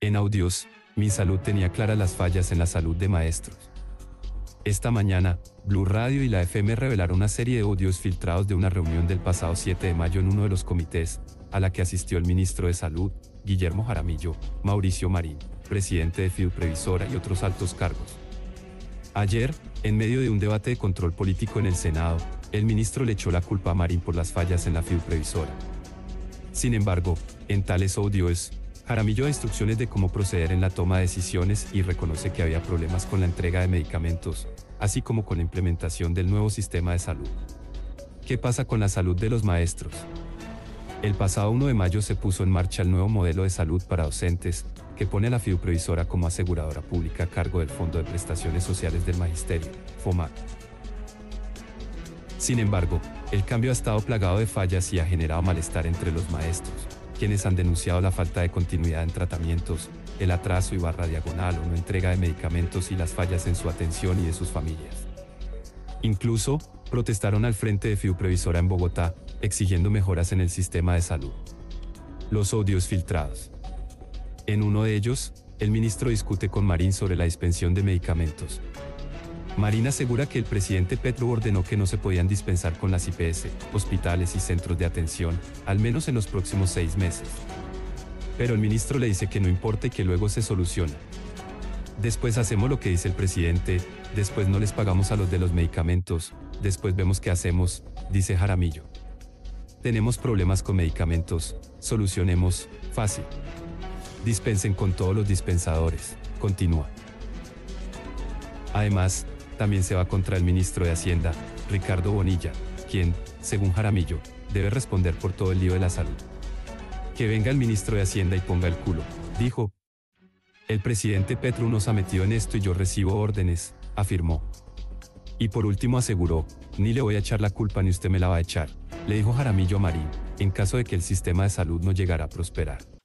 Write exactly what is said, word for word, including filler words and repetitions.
En audios, Minsalud tenía claras las fallas en la salud de maestros. Esta mañana, Blue Radio y la F M revelaron una serie de audios filtrados de una reunión del pasado siete de mayo en uno de los comités, a la que asistió el ministro de Salud, Guillermo Jaramillo, Mauricio Marín, presidente de Fiduprevisora y otros altos cargos. Ayer, en medio de un debate de control político en el Senado, el ministro le echó la culpa a Marín por las fallas en la Fiduprevisora. Sin embargo, en tales audios, Jaramillo da instrucciones de cómo proceder en la toma de decisiones y reconoce que había problemas con la entrega de medicamentos, así como con la implementación del nuevo sistema de salud. ¿Qué pasa con la salud de los maestros? El pasado uno de mayo se puso en marcha el nuevo modelo de salud para docentes, que pone a la Fiduprevisora como aseguradora pública a cargo del Fondo de Prestaciones Sociales del Magisterio, FOMAC. Sin embargo, el cambio ha estado plagado de fallas y ha generado malestar entre los maestros, quienes han denunciado la falta de continuidad en tratamientos, el atraso y barra diagonal o no entrega de medicamentos y las fallas en su atención y de sus familias. Incluso, protestaron al frente de Fiduprevisora en Bogotá, exigiendo mejoras en el sistema de salud. Los audios filtrados. En uno de ellos, el ministro discute con Marín sobre la dispensión de medicamentos. Marín asegura que el presidente Petro ordenó que no se podían dispensar con las I P S, hospitales y centros de atención, al menos en los próximos seis meses. Pero el ministro le dice que no importa y que luego se soluciona. Después hacemos lo que dice el presidente, después no les pagamos a los de los medicamentos, después vemos qué hacemos, dice Jaramillo. Tenemos problemas con medicamentos, solucionemos, fácil. Dispensen con todos los dispensadores, continúa. Además, también se va contra el ministro de Hacienda, Ricardo Bonilla, quien, según Jaramillo, debe responder por todo el lío de la salud. Que venga el ministro de Hacienda y ponga el culo, dijo. El presidente Petro nos ha metido en esto y yo recibo órdenes, afirmó. Y por último aseguró, ni le voy a echar la culpa ni usted me la va a echar, le dijo Jaramillo a Marín, en caso de que el sistema de salud no llegara a prosperar.